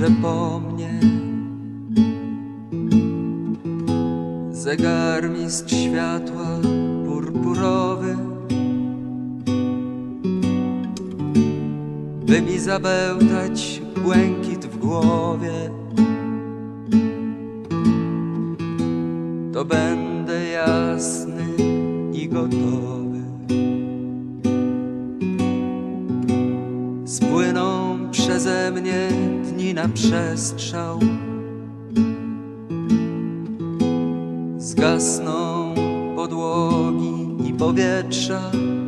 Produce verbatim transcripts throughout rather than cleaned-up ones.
pójdę po mnie. Zegarmistrz światła purpurowy, by mi zabełtać błękit w głowie. To będę jasny i gotowy. Spłyną przeze mnie dni na przestrzał, zgasną podłogi i powietrza.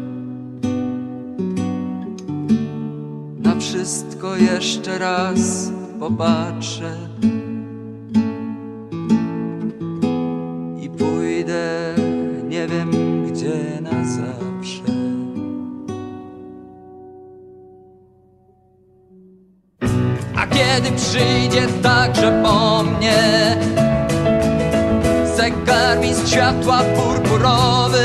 Na wszystko jeszcze raz popatrzę i pójdę nie wiem gdzie na zawsze. A kiedy przyjdzie także po mnie zegarmistrz światła purpurowy,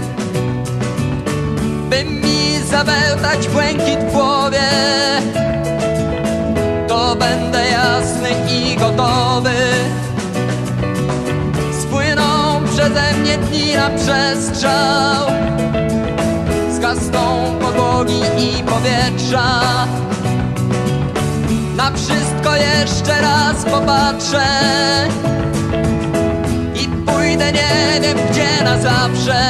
by mi zabełtać błękit w głowie, to będę jasny i gotowy. Spłyną przeze mnie dni na przestrzał, zgasną podłogi i powietrza. Na wszystko jeszcze raz popatrzę i pójdę nie wiem gdzie na zawsze.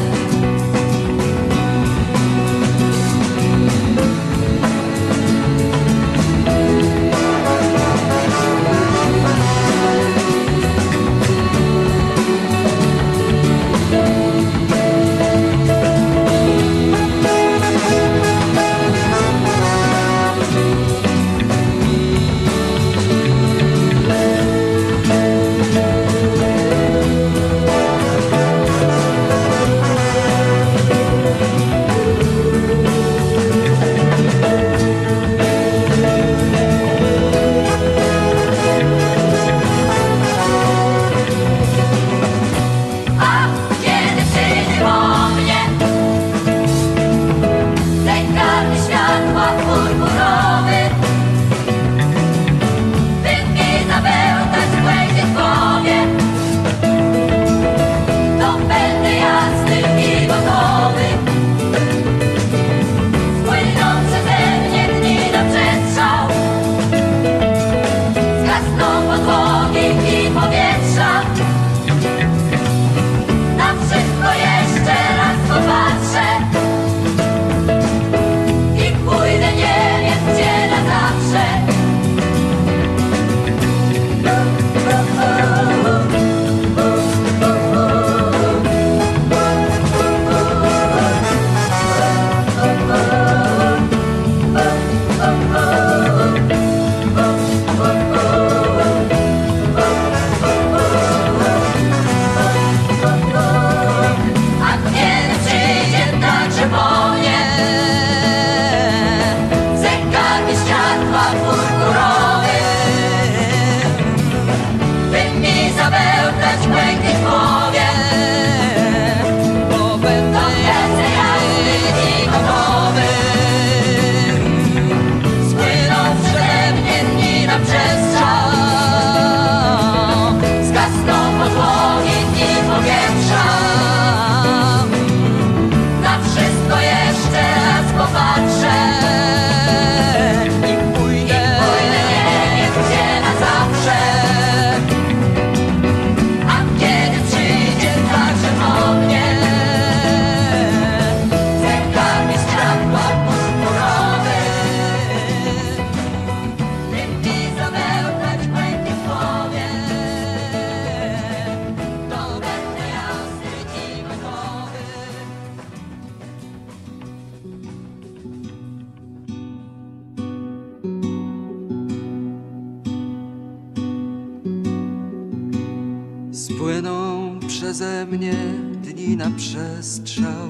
Spłyną przeze mnie dni na przestrzał,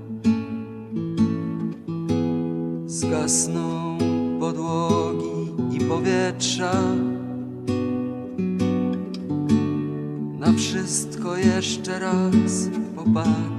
zgasną podłogi i powietrza. Na wszystko jeszcze raz popatrzę